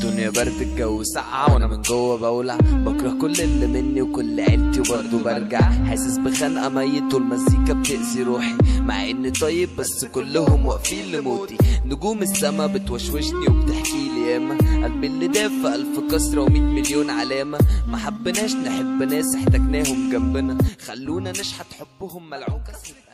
الدنيا برد الجو ساقعة وانا من جوه بولع، بكره كل اللي مني وكل عيلتي وبرضه برجع، حاسس بخنقة ميت والمزيكا بتأذي روحي، مع اني طيب بس كلهم واقفين لموتي. نجوم السما بتوشوشني وبتحكي لي ياما، قلبي اللي داف في 1000 كسرة و100 مليون علامة. ما حبناش نحب ناس احتاجناهم جنبنا، خلونا نشحت حبهم ملعون كسر.